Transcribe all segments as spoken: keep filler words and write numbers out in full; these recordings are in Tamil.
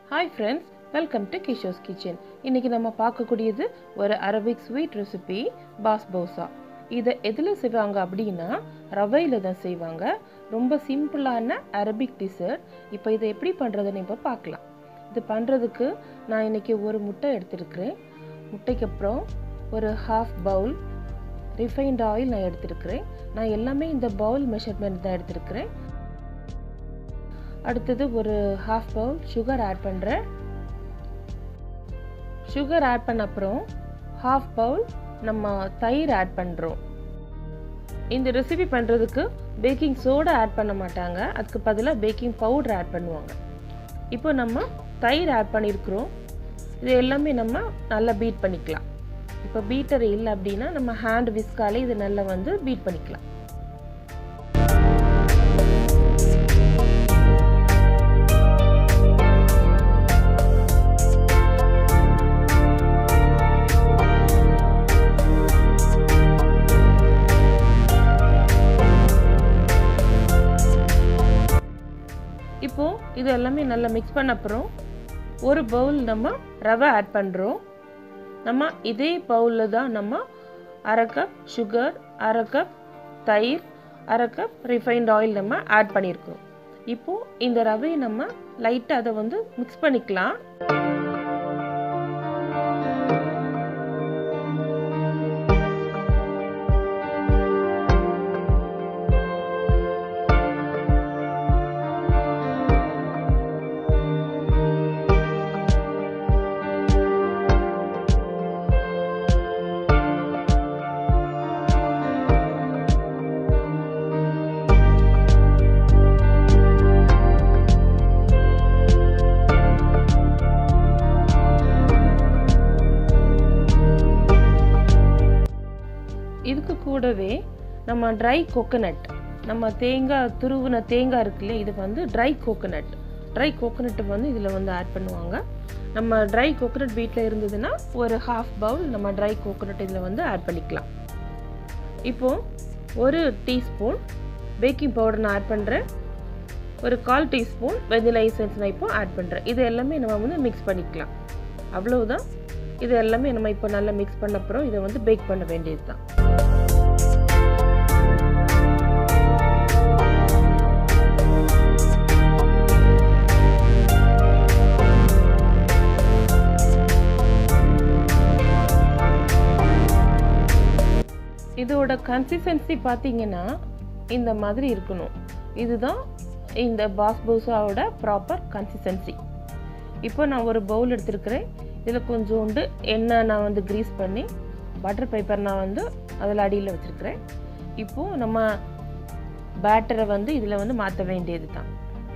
Hi friends, welcome to Keshos Kitchen. இன்னைக்கு நம்ம பார்க்கக்கூடியது ஒரு அரபிக் ஸ்வீட் ரெசிபி பாஸ்போசா. இதை எதில் செய்வாங்க அப்படின்னா ரவையில் தான் செய்வாங்க. ரொம்ப சிம்பிளான அரபிக் டிஷர்ட். இப்போ இதை எப்படி பண்ணுறதுன்னு இப்போ பார்க்கலாம். இது பண்ணுறதுக்கு நான் இன்னைக்கு ஒரு முட்டை எடுத்துருக்கிறேன். முட்டைக்கு அப்புறம் ஒரு ஹாஃப் பவுல் ரிஃபைண்ட் ஆயில் நான் எடுத்துருக்கிறேன். நான் எல்லாமே இந்த பவுல் மெஷர்மெண்ட் தான் எடுத்துருக்கிறேன். அடுத்தது ஒரு ஹாஃப் பவுல் சுகர் ஆட் பண்ணுறேன். சுகர் ஆட் பண்ண அப்புறம் ஹாஃப் பவுல் நம்ம தயிர் ஆட் பண்ணுறோம். இந்த ரெசிபி பண்ணுறதுக்கு பேக்கிங் சோடா ஆட் பண்ண மாட்டாங்க, அதுக்கு பதிலாக பேக்கிங் பவுடர் ஆட் பண்ணுவாங்க. இப்போ நம்ம தயிர் ஆட் பண்ணியிருக்கிறோம். இது எல்லாமே நம்ம நல்லா பீட் பண்ணிக்கலாம். இப்போ பீட்டர் இல்லை அப்படின்னா நம்ம ஹேண்ட் விஸ்காலே இது நல்லா வந்து பீட் பண்ணிக்கலாம். இப்போ இது எல்லாமே நல்லா மிக்ஸ் பண்ண அப்புறம் ஒரு பவுல் நம்ம ரவை ஆட் பண்ணுறோம். நம்ம இதே பவுலில் தான் நம்ம அரை கப் சுகர், அரை கப் தயிர், அரை கப் ரிஃபைண்ட் ஆயில் நம்ம ஆட் பண்ணியிருக்கிறோம். இப்போது இந்த ரவையை நம்ம லைட்டாக அதை வந்து மிக்ஸ் பண்ணிக்கலாம். இதுக்கு கூடவே நம்ம ட்ரை கோகோனட், நம்ம தேங்காய் துருவின தேங்காய் இருக்குல்ல, இது வந்து ட்ரை கோகோனட். ட்ரை கோகோனட் வந்து இதில் வந்து ஆட் பண்ணுவாங்க. நம்ம ட்ரை கோகோனட் வீட்டில் இருந்ததுன்னா ஒரு ஹாஃப் பவுல் நம்ம ட்ரை கோகோனட் இதில் வந்து ஆட் பண்ணிக்கலாம். இப்போது ஒரு டீஸ்பூன் பேக்கிங் பவுடர் நான் ஆட் பண்ணுறேன். ஒரு கால் டீஸ்பூன் வெனிலா எசன்ஸ் நான் இப்போ ஆட் பண்ணுறேன். இது எல்லாமே நம்ம வந்து மிக்ஸ் பண்ணிக்கலாம். அவ்வளவுதான். இது எல்லாமே நம்ம இப்போ நல்லா மிக்ஸ் பண்ண அப்புறம் இதை வந்து பேக் பண்ண வேண்டியது தான். இதோட கன்சிஸ்டன்சி பார்த்தீங்கன்னா இந்த மாதிரி இருக்கணும். இதுதான் இந்த பாஸ்போசாவோட ப்ராப்பர் கன்சிஸ்டன்சி. இப்போ நான் ஒரு பவுல் எடுத்துருக்கிறேன். இதில் கொஞ்சோண்டு எண்ணெய் நான் வந்து க்ரீஸ் பண்ணி பட்டர் பேப்பர் நான் வந்து அதில் அடியில் வச்சுருக்கிறேன். இப்போது நம்ம பேட்டரை வந்து இதில் வந்து மாற்ற வேண்டியது தான்.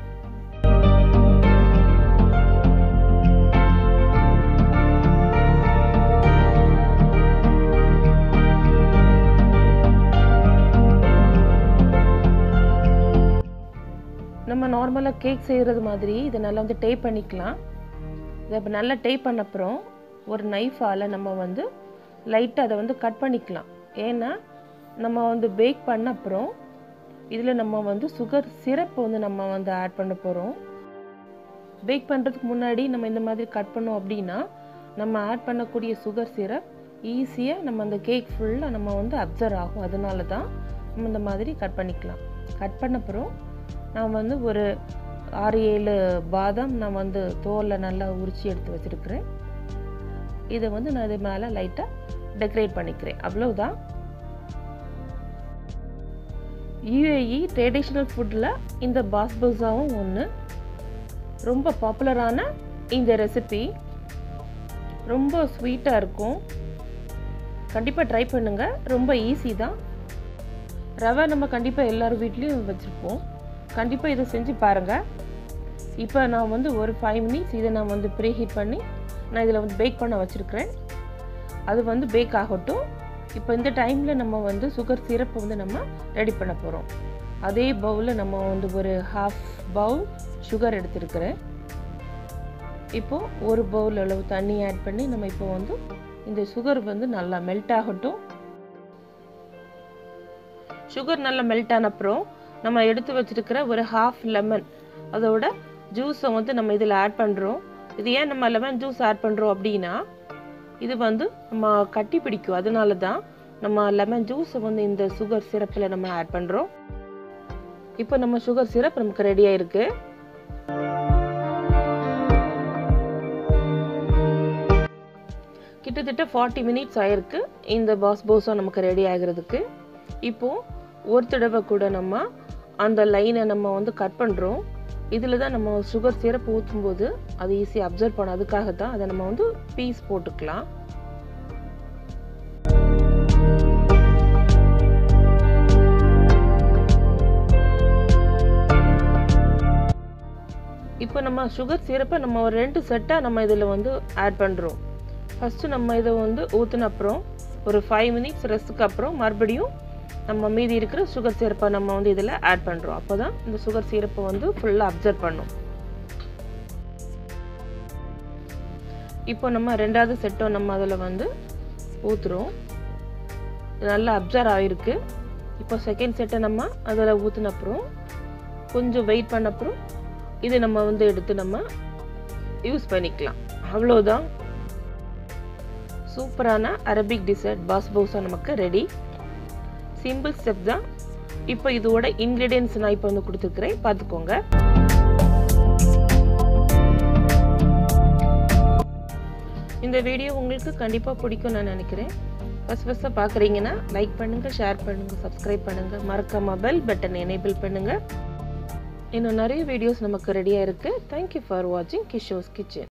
நம்ம நார்மலாக கேக் செய்கிறது மாதிரி இதை நல்லா வந்து டேப் பண்ணிக்கலாம். இதை இப்போ நல்லா டேப் பண்ண அப்புறம் ஒரு நைஃபால் நம்ம வந்து லைட்டாக அதை வந்து கட் பண்ணிக்கலாம். ஏன்னா நம்ம வந்து பேக் பண்ண அப்புறம் இதில் நம்ம வந்து சுகர் சிரப் வந்து நம்ம வந்து ஆட் பண்ண போகிறோம். பேக் பண்ணுறதுக்கு முன்னாடி நம்ம இந்த மாதிரி கட் பண்ணோம் அப்படின்னா நம்ம ஆட் பண்ணக்கூடிய சுகர் சிரப் ஈஸியாக நம்ம அந்த கேக் ஃபுல்லாக நம்ம வந்து அப்சர்வ் ஆகும். அதனால தான் நம்ம இந்த மாதிரி கட் பண்ணிக்கலாம். கட் பண்ண அப்புறம் நான் வந்து ஒரு ஆறு ஏழு பாதாம் நான் வந்து தோலில் நல்லா உரிச்சி எடுத்து வச்சுருக்கிறேன். இதை வந்து நான் இது மேலே லைட்டாக டெக்கரேட் பண்ணிக்கிறேன். அவ்வளவுதான். யூஏஇ ட்ரெடிஷ்னல் ஃபுட்டில் இந்த பாஸ்போசாவும் ஒன்று. ரொம்ப பாப்புலரான இந்த ரெசிபி ரொம்ப ஸ்வீட்டாக இருக்கும். கண்டிப்பாக ட்ரை பண்ணுங்கள். ரொம்ப ஈஸி தான். ரவை நம்ம கண்டிப்பாக எல்லார் வீட்லேயும் வச்சுருப்போம். கண்டிப்பாக இதை செஞ்சு பாருங்கள். இப்போ நான் வந்து ஒரு ஃபைவ் மினிட்ஸ் இதை நான் வந்து ப்ரீ ஹீட் பண்ணி நான் இதில் வந்து பேக் பண்ண வச்சுருக்கிறேன். அது வந்து பேக் ஆகட்டும். இப்போ இந்த டைமில் நம்ம வந்து சுகர் சிரப்பை வந்து நம்ம ரெடி பண்ண போகிறோம். அதே பவுலில் நம்ம வந்து ஒரு ஹாஃப் பவுல் சுகர் எடுத்துருக்கிறேன். இப்போது ஒரு பவுல் அளவு தண்ணி ஆட் பண்ணி நம்ம இப்போ வந்து இந்த சுகர் வந்து நல்லா மெல்ட் ஆகட்டும். சுகர் நல்லா மெல்ட் ஆன அப்புறம் நம்ம எடுத்து வச்சிருக்கிற ஒரு ஹாஃப் லெமன் அதோட ஜூஸை வந்து நம்ம இதில் ஆட் பண்ணுறோம். இது ஏன் நம்ம லெமன் ஜூஸ் ஆட் பண்ணுறோம் அப்படின்னா இது வந்து நம்ம கட்டி பிடிக்கும். அதனால தான் நம்ம லெமன் ஜூஸை வந்து இந்த சுகர் சிரப்பில் நம்ம ஆட் பண்ணுறோம். இப்போ நம்ம சுகர் சிரப் நமக்கு ரெடியாக இருக்குது. கிட்டத்தட்ட ஃபார்ட்டி மினிட்ஸ் ஆயிருக்கு இந்த பாஸ்போசா நமக்கு ரெடி ஆகிறதுக்கு. இப்போது ஒரு தடவை கூட நம்ம அந்த லைனை நம்ம வந்து கட் பண்ணுறோம். இதில் தான் நம்ம சுகர் சிரப் ஊற்றும்போது அது ஈஸியாக அப்சர்வ் பண்ண, அதுக்காக தான் அதை நம்ம வந்து பீஸ் போட்டுக்கலாம். இப்போ நம்ம சுகர் சிரப்பை நம்ம ஒரு ரெண்டு செட்டாக நம்ம இதில் வந்து ஆட் பண்ணுறோம். ஃபஸ்ட்டு நம்ம இதை வந்து ஊற்றின அப்புறம் ஒரு ஃபைவ் மினிட்ஸ் ரெஸ்ட்டுக்கு அப்புறம் மறுபடியும் நம்ம மீதி இருக்கிற சுகர் சிரப்பை நம்ம வந்து இதில் ஆட் பண்ணுறோம். அப்போ தான் இந்த சுகர் சிரப்பை வந்து ஃபுல்லாக அப்சர்வ் பண்ணும். இப்போ நம்ம ரெண்டாவது செட்டை நம்ம அதில் வந்து ஊற்றுறோம். நல்லா அப்சர்வ் ஆகிருக்கு. இப்போ செகண்ட் செட்டை நம்ம அதில் ஊற்றின அப்புறம் கொஞ்சம் வெயிட் பண்ண அப்புறம் இது நம்ம வந்து எடுத்து நம்ம யூஸ் பண்ணிக்கலாம். அவ்வளோதான், சூப்பரான அரபிக் டிசர்ட் பாஸ்போசா நமக்கு ரெடி. சிம்பிள் ஸ்டெப் தான். இப்போ இதோட இன்க்ரீடியன்ஸ் நான் இப்போ வந்து கொடுத்துருக்குறேன், பார்த்துக்கோங்க. இந்த வீடியோ உங்களுக்கு கண்டிப்பாக பிடிக்கும் நான் நினைக்கிறேன். ஃபஸ்ட் ஃபஸ்ட்டாக பார்க்குறீங்கன்னா லைக் பண்ணுங்கள், ஷேர் பண்ணுங்கள், சப்ஸ்கிரைப் பண்ணுங்கள், மறக்காம பெல் பட்டன் எனேபிள் பண்ணுங்கள். இன்னும் நிறைய வீடியோஸ் நமக்கு ரெடியாக இருக்குது. தேங்க்யூ ஃபார் வாட்சிங் கிஷோஸ் கிச்சன்.